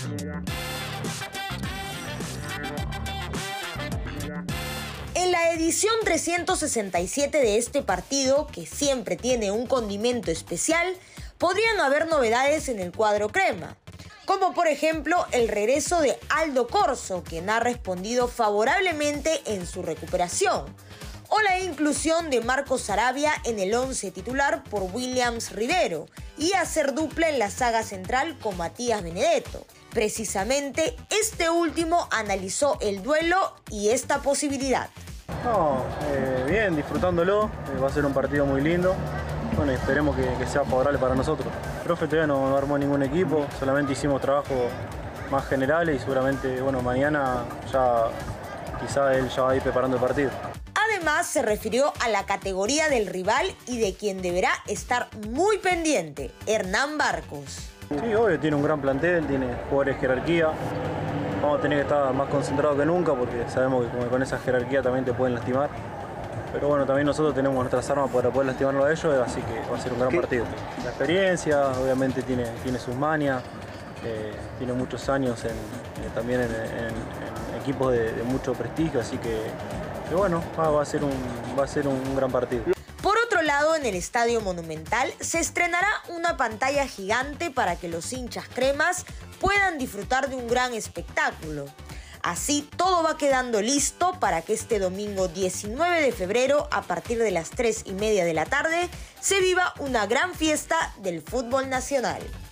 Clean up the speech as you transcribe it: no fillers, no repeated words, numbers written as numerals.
En la edición 367 de este partido, que siempre tiene un condimento especial, podrían haber novedades en el cuadro crema, como por ejemplo el regreso de Aldo Corzo, quien ha respondido favorablemente en su recuperación, o la inclusión de Marcos Sarabia en el 11 titular por Williams Rivero y hacer dupla en la saga central con Matías Benedetto. Precisamente este último analizó el duelo y esta posibilidad. No, bien, disfrutándolo, va a ser un partido muy lindo. Bueno, esperemos que sea favorable para nosotros. El profe todavía no armó ningún equipo, solamente hicimos trabajos más generales y seguramente, bueno, mañana ya quizá él ya va a ir preparando el partido. Además, se refirió a la categoría del rival y de quien deberá estar muy pendiente, Hernán Barcos. Sí, obvio, tiene un gran plantel, tiene jugadores de jerarquía. Vamos a tener que estar más concentrados que nunca porque sabemos que con esa jerarquía también te pueden lastimar. Pero bueno, también nosotros tenemos nuestras armas para poder lastimarlo a ellos, así que va a ser un gran partido. La experiencia, obviamente tiene sus mañas, tiene muchos años también en equipos de mucho prestigio, así que bueno, va a ser un gran partido. Por otro lado, en el Estadio Monumental se estrenará una pantalla gigante para que los hinchas cremas puedan disfrutar de un gran espectáculo. Así, todo va quedando listo para que este domingo 19 de febrero, a partir de las 3:30 de la tarde, se viva una gran fiesta del fútbol nacional.